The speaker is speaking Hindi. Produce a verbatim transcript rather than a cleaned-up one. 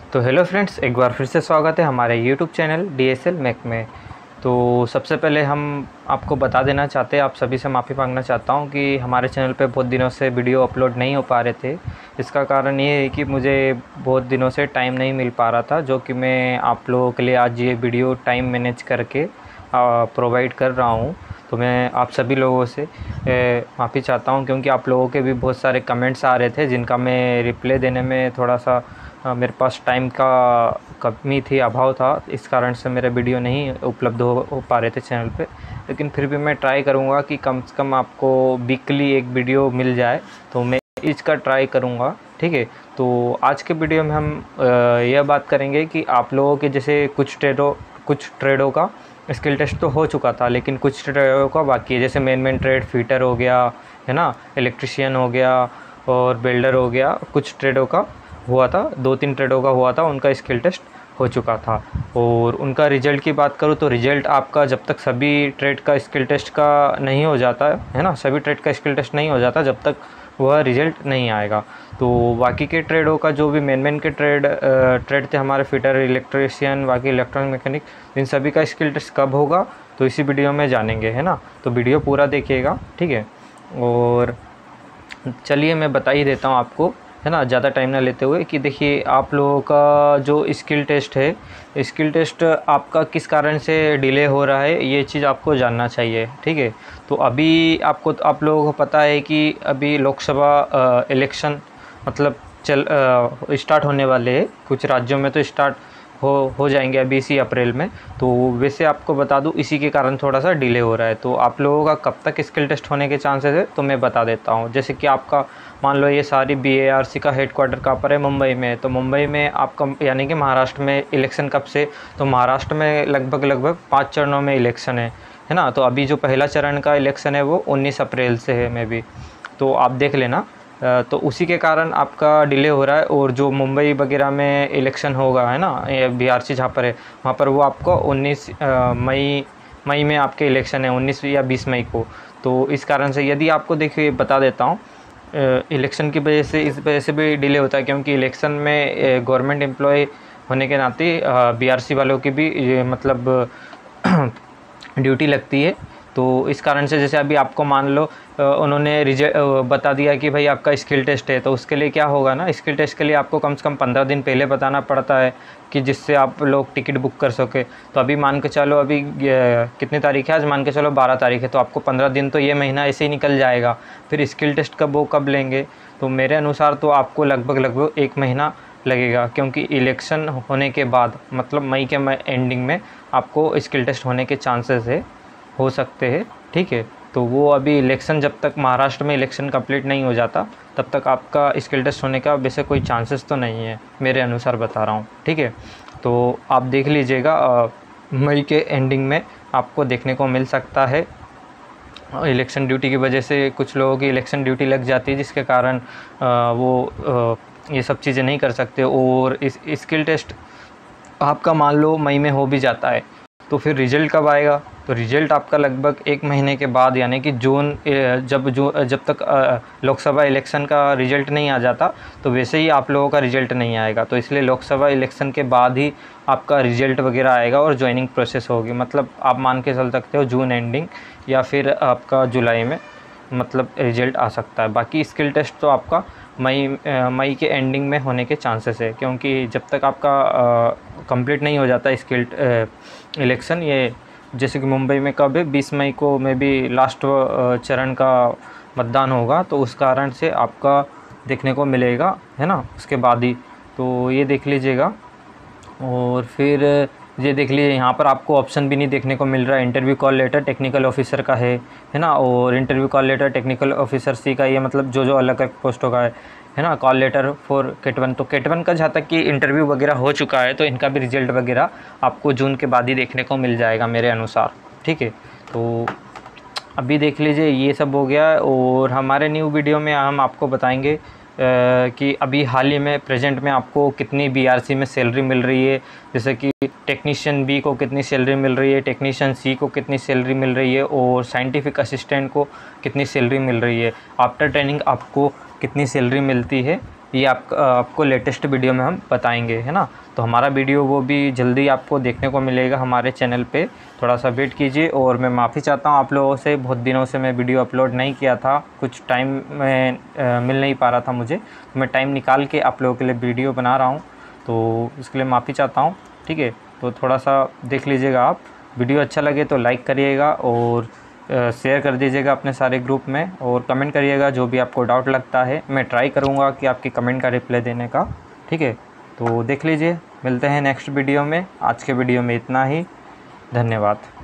तो हेलो फ्रेंड्स, एक बार फिर से स्वागत है हमारे YouTube channel D S L Mac में। तो सबसे पहले हम आपको बता देना चाहते हैं, आप सभी से माफ़ी मांगना चाहता हूं कि हमारे चैनल पे बहुत दिनों से वीडियो अपलोड नहीं हो पा रहे थे। इसका कारण ये है कि मुझे बहुत दिनों से टाइम नहीं मिल पा रहा था, जो कि मैं आप लोगों के लिए आज ये वीडियो टाइम मैनेज करके प्रोवाइड कर रहा हूँ। तो मैं आप सभी लोगों से माफ़ी चाहता हूँ, क्योंकि आप लोगों के भी बहुत सारे कमेंट्स आ रहे थे जिनका मैं रिप्लाई देने में थोड़ा सा मेरे पास टाइम का कमी थी, अभाव था। इस कारण से मेरे वीडियो नहीं उपलब्ध हो, हो पा रहे थे चैनल पे। लेकिन फिर भी मैं ट्राई करूँगा कि कम से कम आपको वीकली एक वीडियो मिल जाए, तो मैं इसका ट्राई करूँगा। ठीक है, तो आज के वीडियो में हम यह बात करेंगे कि आप लोगों के जैसे कुछ ट्रेडों कुछ ट्रेडों का स्किल टेस्ट तो हो चुका था, लेकिन कुछ ट्रेडों का बाकी है। जैसे मेन मेन ट्रेड फिटर हो गया है ना, इलेक्ट्रिशियन हो गया और बिल्डर हो गया। कुछ ट्रेडों का हुआ था, दो तीन ट्रेडों का हुआ था, उनका स्किल टेस्ट हो चुका था। और उनका रिज़ल्ट की बात करूँ तो रिज़ल्ट आपका जब तक सभी ट्रेड का स्किल टेस्ट का नहीं हो जाता है ना, सभी ट्रेड का स्किल टेस्ट नहीं हो जाता, जब तक वह रिज़ल्ट नहीं आएगा। तो बाकी के ट्रेडों का जो भी मेन मेन के ट्रेड ट्रेड थे हमारे, फिटर, इलेक्ट्रिशियन, बाकी इलेक्ट्रॉनिक मैकेनिक, इन सभी का स्किल टेस्ट कब होगा तो इसी वीडियो में जानेंगे, है ना। तो वीडियो पूरा देखिएगा, ठीक है। और चलिए मैं बता ही देता हूँ आपको, है ना, ज़्यादा टाइम ना लेते हुए, कि देखिए आप लोगों का जो स्किल टेस्ट है, स्किल टेस्ट आपका किस कारण से डिले हो रहा है, ये चीज़ आपको जानना चाहिए। ठीक है, तो अभी आपको आप लोगों को पता है कि अभी लोकसभा इलेक्शन मतलब चल स्टार्ट होने वाले हैं। कुछ राज्यों में तो स्टार्ट हो हो जाएंगे अभी इसी अप्रैल में। तो वैसे आपको बता दूं, इसी के कारण थोड़ा सा डिले हो रहा है। तो आप लोगों का कब तक स्किल टेस्ट होने के चांसेस है तो मैं बता देता हूं। जैसे कि आपका मान लो ये सारी बी ए आर सी का हेडक्वार्टर कहाँ पर है, मुंबई में। तो मुंबई में आपका यानी कि महाराष्ट्र में इलेक्शन कब से, तो महाराष्ट्र में लगभग लगभग पाँच चरणों में इलेक्शन है है ना। तो अभी जो पहला चरण का इलेक्शन है वो उन्नीस अप्रैल से है मे बी, तो आप देख लेना। तो उसी के कारण आपका डिले हो रहा है। और जो मुंबई वगैरह में इलेक्शन होगा, है ना, बी आर सी जहाँ पर है, वहाँ पर वो आपको उन्नीस मई मई में आपके इलेक्शन है, उन्नीस या बीस मई को। तो इस कारण से यदि आपको देखिए बता देता हूँ, इलेक्शन की वजह से इस वजह से भी डिले होता है, क्योंकि इलेक्शन में गवर्नमेंट एम्प्लॉय होने के नाते बी आर सी वालों की भी मतलब ड्यूटी लगती है। तो इस कारण से जैसे अभी आपको मान लो उन्होंने रिजल्ट बता दिया कि भाई आपका स्किल टेस्ट है, तो उसके लिए क्या होगा ना, स्किल टेस्ट के लिए आपको कम से कम पंद्रह दिन पहले बताना पड़ता है, कि जिससे आप लोग टिकट बुक कर सके। तो अभी मान के चलो, अभी कितनी तारीख है आज, मान के चलो बारह तारीख है, तो आपको पंद्रह दिन तो ये महीना ऐसे ही निकल जाएगा। फिर स्किल टेस्ट कब वो कब लेंगे, तो मेरे अनुसार तो आपको लगभग लगभग एक महीना लगेगा, क्योंकि इलेक्शन होने के बाद मतलब मई के एंडिंग में आपको स्किल टेस्ट होने के चांसेस है, हो सकते हैं। ठीक है, तो वो अभी इलेक्शन जब तक महाराष्ट्र में इलेक्शन कंप्लीट नहीं हो जाता तब तक आपका स्किल टेस्ट होने का वैसे कोई चांसेस तो नहीं है, मेरे अनुसार बता रहा हूँ। ठीक है, तो आप देख लीजिएगा, मई के एंडिंग में आपको देखने को मिल सकता है। इलेक्शन ड्यूटी की वजह से कुछ लोगों की इलेक्शन ड्यूटी लग जाती है, जिसके कारण वो ये सब चीज़ें नहीं कर सकते। और इस स्किल टेस्ट आपका मान लो मई में हो भी जाता है, तो फिर रिज़ल्ट कब आएगा, तो रिज़ल्ट आपका लगभग एक महीने के बाद, यानी कि जून, जब जो जब तक लोकसभा इलेक्शन का रिज़ल्ट नहीं आ जाता, तो वैसे ही आप लोगों का रिज़ल्ट नहीं आएगा। तो इसलिए लोकसभा इलेक्शन के बाद ही आपका रिज़ल्ट वगैरह आएगा और ज्वाइनिंग प्रोसेस होगी। मतलब आप मान के चल सकते हो जून एंडिंग या फिर आपका जुलाई में मतलब रिज़ल्ट आ सकता है। बाकी स्किल टेस्ट तो आपका मई मई के एंडिंग में होने के चांसेस है, क्योंकि जब तक आपका कंप्लीट नहीं हो जाता स्किल इलेक्शन, ये जैसे कि मुंबई में कब है, बीस मई को में भी लास्ट चरण का मतदान होगा, तो उस कारण से आपका देखने को मिलेगा, है ना, उसके बाद ही। तो ये देख लीजिएगा। और फिर ये देख लीजिए, यहाँ पर आपको ऑप्शन भी नहीं देखने को मिल रहा है। Interview call letter technical officer का है है ना, और interview call letter technical officer C का, ये मतलब जो जो अलग अलग पोस्टों का है है ना। Call letter for cat one, तो केट वन का जहाँ तक कि इंटरव्यू वगैरह हो चुका है, तो इनका भी रिजल्ट वगैरह आपको जून के बाद ही देखने को मिल जाएगा मेरे अनुसार। ठीक है, तो अभी देख लीजिए, ये सब हो गया। और हमारे न्यू वीडियो में हम आपको बताएंगे कि अभी हाल ही में प्रेजेंट में आपको कितनी बी आर सी में सैलरी मिल रही है। जैसे कि टेक्नीशियन बी को कितनी सैलरी मिल रही है, टेक्नीशियन सी को कितनी सैलरी मिल रही है, और साइंटिफिक असिस्टेंट को कितनी सैलरी मिल रही है। आफ्टर ट्रेनिंग आपको कितनी सैलरी मिलती है, ये आप आपको लेटेस्ट वीडियो में हम बताएंगे, है ना। तो हमारा वीडियो वो भी जल्दी आपको देखने को मिलेगा हमारे चैनल पे, थोड़ा सा वेट कीजिए। और मैं माफ़ी चाहता हूँ आप लोगों से, बहुत दिनों से मैं वीडियो अपलोड नहीं किया था, कुछ टाइम में आ, मिल नहीं पा रहा था मुझे, तो मैं टाइम निकाल के आप लोगों के लिए वीडियो बना रहा हूँ, तो इसके लिए माफ़ी चाहता हूँ, ठीक है। तो थोड़ा सा देख लीजिएगा आप, वीडियो अच्छा लगे तो लाइक करिएगा और शेयर कर दीजिएगा अपने सारे ग्रुप में, और कमेंट करिएगा जो भी आपको डाउट लगता है। मैं ट्राई करूँगा कि आपकी कमेंट का रिप्लाई देने का, ठीक है। तो देख लीजिए, मिलते हैं नेक्स्ट वीडियो में। आज के वीडियो में इतना ही, धन्यवाद।